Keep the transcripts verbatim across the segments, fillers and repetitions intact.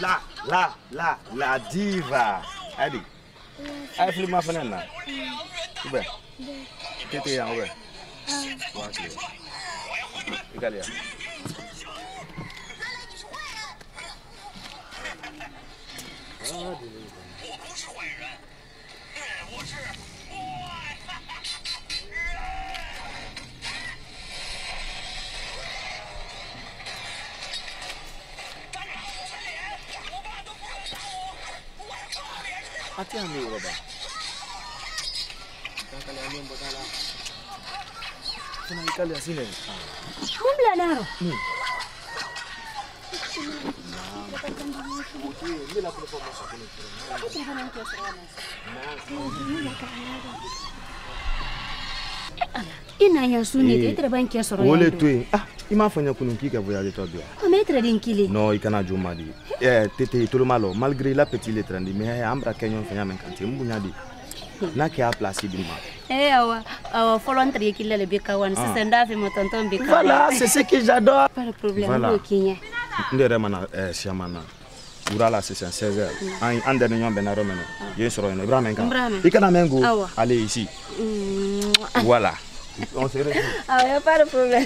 la, la, la, la diva. Allez. Allez, fais-le ma fenêtre là. Où est-ce que tu es en haut? Regarde là. Hati-hati lo, Bang. Kita kali ini berkala. Kenapa kali sini? Kamu belajar? Hmm. Ini lah performance aku ni. Aku cuma nak kias orang. Ina ya suni tu, itu banyak kias orang. Boleh tu. Ah, ima fanya kunun kika voyage tu dia. Oh, mais très tranquille. Non, il kana juma di. Eh, tete tout le malo, malgré la petite lettre ndi, mais ambra kenyon fanya menkante mbunya di. Na kia place bima. Eh, awa, awa voluntary kila le bikawan, c'est senda fi motonton bikawan. Voilà, c'est ce que j'adore. Pas de problème, voilà. Kinya. Ndere mana eh siamana. Urala c'est seize heures. En en dernier nyom benaro meno. Ye soro eno Ibrahim menka. Ikana mengo. Allez ici. Voilà. On se retrouve. Ah, y a pas de problème.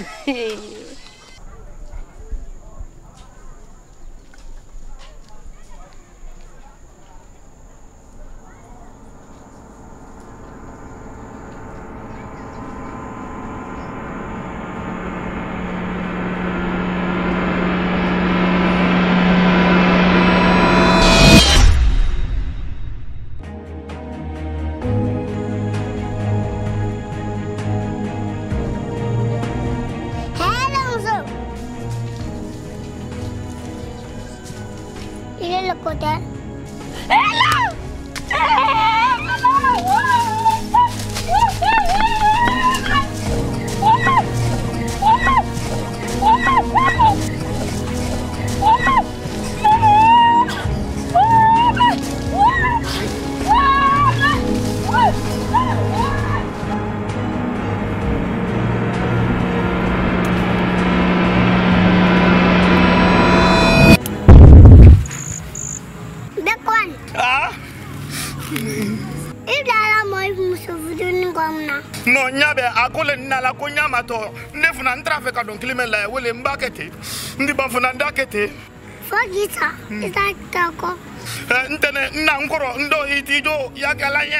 No nyabe akole nala ko nyama to ndefuna ntrafe ka don klime la wele mbakete ndi bafuna ndakete fogita isa tako ntene nna nkoro ndo itijo yakalanye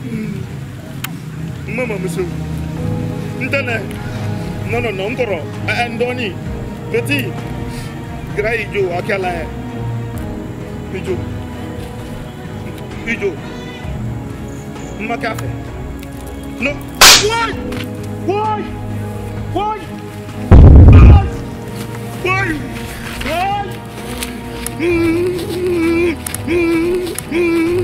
mama muso ntene no no no nkoro ndoni petit grai jo akala ijo ijo makafe no. Why? Why? Why? Why? Why? Mm-hmm. Mm-hmm.